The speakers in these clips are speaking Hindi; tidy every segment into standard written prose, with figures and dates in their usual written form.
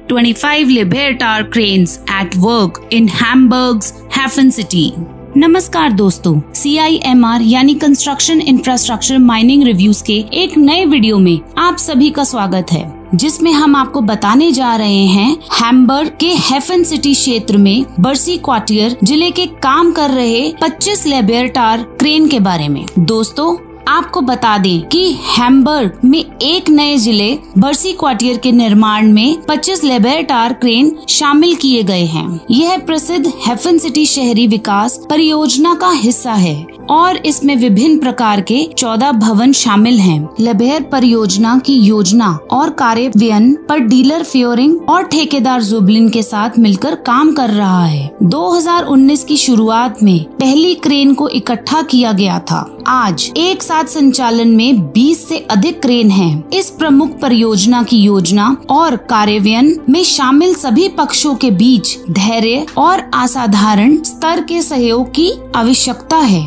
25 Leviatar cranes at work in Hamburg's Hafen City. नमस्कार दोस्तों, CIMR यानी कंस्ट्रक्शन इंफ्रास्ट्रक्चर माइनिंग रिव्यूज के एक नए वीडियो में आप सभी का स्वागत है, जिसमें हम आपको बताने जा रहे हैं हैम्बर्ग के हेफन सिटी क्षेत्र में बर्सी क्वार्टियर जिले के काम कर रहे 25 लेविएटार क्रेन के बारे में। दोस्तों, आपको बता दें कि हैम्बर्ग में एक नए जिले बर्सी क्वार्टियर के निर्माण में 25 लेविएटार क्रेन शामिल किए गए हैं। यह प्रसिद्ध हेफन सिटी शहरी विकास परियोजना का हिस्सा है और इसमें विभिन्न प्रकार के 14 भवन शामिल हैं। लेविएर परियोजना की योजना और कार्यान्वयन पर डीलर फ्योरिंग और ठेकेदार जुबलिन के साथ मिलकर काम कर रहा है। 2019 की शुरुआत में पहली क्रेन को इकट्ठा किया गया था। आज एक साथ संचालन में 20 से अधिक क्रेन हैं। इस प्रमुख परियोजना की योजना और कार्यान्वयन में शामिल सभी पक्षों के बीच धैर्य और असाधारण स्तर के सहयोग की आवश्यकता है।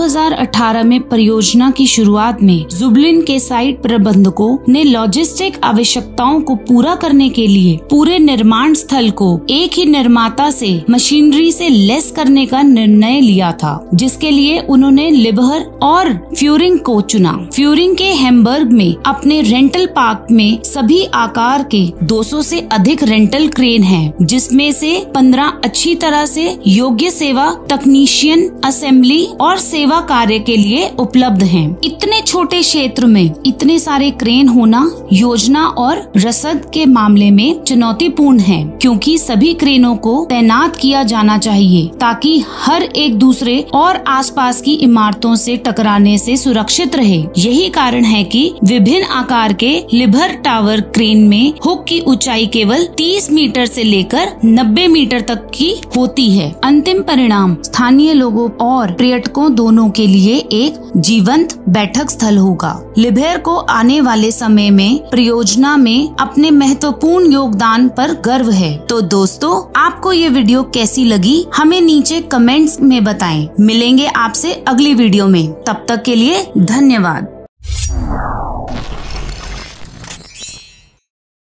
2018 में परियोजना की शुरुआत में जुबलिन के साइट प्रबंधकों ने लॉजिस्टिक आवश्यकताओं को पूरा करने के लिए पूरे निर्माण स्थल को एक ही निर्माता से मशीनरी से लेस करने का निर्णय लिया था, जिसके लिए उन्होंने लिबहर और फ्यूरिंग को चुना। फ्यूरिंग के हैम्बर्ग में अपने रेंटल पार्क में सभी आकार के 200 से अधिक रेंटल क्रेन हैं, जिसमें से 15 अच्छी तरह से योग्य सेवा तकनीशियन असेंबली और सेवा कार्य के लिए उपलब्ध हैं। इतने छोटे क्षेत्र में इतने सारे क्रेन होना योजना और रसद के मामले में चुनौतीपूर्ण है, क्योंकि सभी क्रेनों को तैनात किया जाना चाहिए ताकि हर एक दूसरे और आसपास की इमारतों से टकराने से सुरक्षित रहे। यही कारण है कि विभिन्न आकार के लिबहर टावर क्रेन में हुक की ऊंचाई केवल 30 मीटर से लेकर 90 मीटर तक की होती है। अंतिम परिणाम स्थानीय लोगों और पर्यटकों दोनों के लिए एक जीवंत बैठक स्थल होगा। लिबहर को आने वाले समय में परियोजना में अपने महत्वपूर्ण योगदान पर गर्व है। तो दोस्तों, आपको ये वीडियो कैसी लगी हमें नीचे कमेंट्स में बताएं। मिलेंगे आपसे अगली वीडियो में, तब तक के लिए धन्यवाद।